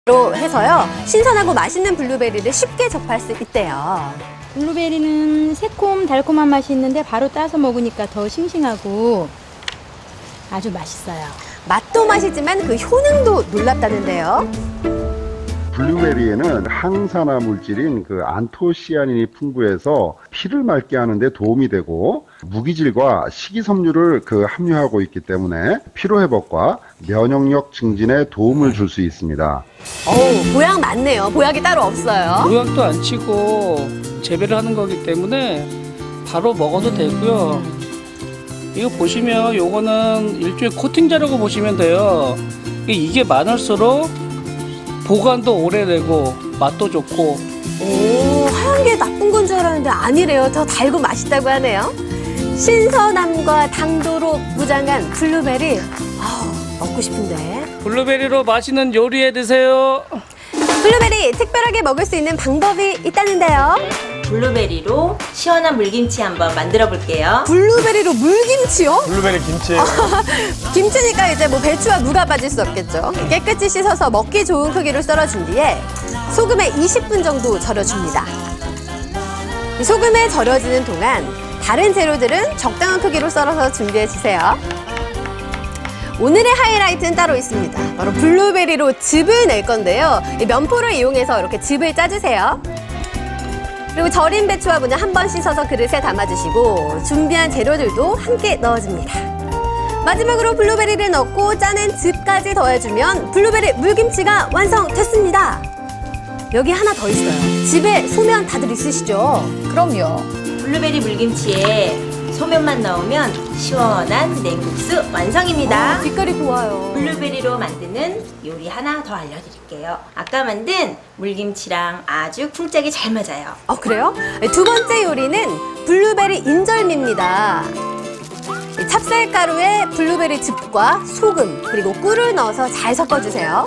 로 해서요. 신선하고 맛있는 블루베리를 쉽게 접할 수 있대요. 블루베리는 새콤 달콤한 맛이 있는데 바로 따서 먹으니까 더 싱싱하고 아주 맛있어요. 맛도 맛이지만 그 효능도 놀랍다는데요. 블루베리에는 항산화 물질인 그 안토시아닌이 풍부해서 피를 맑게 하는데 도움이 되고 무기질과 식이섬유를 함유하고 있기 때문에 피로회복과 면역력 증진에 도움을 줄 수 있습니다. 보약 맞네요. 보약이 따로 없어요. 보약도 안 치고 재배를 하는 거기 때문에 바로 먹어도 되고요. 이거 보시면 요거는 일종의 코팅제라고 보시면 돼요. 이게 많을수록 보관도 오래되고 맛도 좋고. 하얀 게 나쁜 건 줄 알았는데 아니래요. 더 달고 맛있다고 하네요. 신선함과 당도로 무장한 블루베리. 먹고 싶은데. 블루베리로 맛있는 요리해 드세요. 블루베리 특별하게 먹을 수 있는 방법이 있다는데요. 블루베리로 시원한 물김치 한번 만들어 볼게요. 블루베리로 물김치요? 블루베리 김치. 김치니까 이제 뭐 배추와 무가 빠질 수 없겠죠. 깨끗이 씻어서 먹기 좋은 크기로 썰어준 뒤에 소금에 20분 정도 절여줍니다. 이 소금에 절여지는 동안 다른 재료들은 적당한 크기로 썰어서 준비해 주세요. 오늘의 하이라이트는 따로 있습니다. 바로 블루베리로 즙을 낼 건데요. 이 면포를 이용해서 이렇게 즙을 짜주세요. 그리고 절인 배추와 무는 한 번 씻어서 그릇에 담아주시고 준비한 재료들도 함께 넣어줍니다. 마지막으로 블루베리를 넣고 짜낸 즙까지 더해주면 블루베리 물김치가 완성됐습니다. 여기 하나 더 있어요. 집에 소면 다들 있으시죠? 그럼요. 블루베리 물김치에 소면만 넣으면 시원한 냉국수 완성입니다. 빛깔이 고와요. 블루베리로 만드는 요리 하나 더 알려드릴게요. 아까 만든 물김치랑 아주 풍짝이 잘 맞아요. 그래요? 두 번째 요리는 블루베리 인절미입니다. 찹쌀가루에 블루베리 즙과 소금 그리고 꿀을 넣어서 잘 섞어주세요.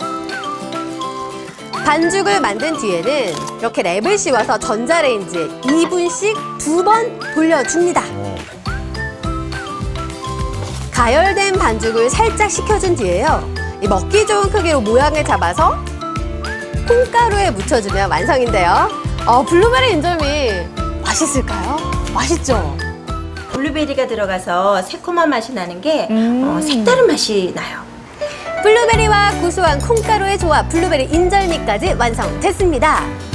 반죽을 만든 뒤에는 이렇게 랩을 씌워서 전자레인지에 2분씩 2번 돌려줍니다. 가열된 반죽을 살짝 식혀준 뒤에요. 먹기 좋은 크기로 모양을 잡아서 콩가루에 묻혀주면 완성인데요. 블루베리 인절미 맛있을까요? 맛있죠? 블루베리가 들어가서 새콤한 맛이 나는 게 색다른 맛이 나요. 블루베리와 고소한 콩가루의 조합 블루베리 인절미까지 완성됐습니다.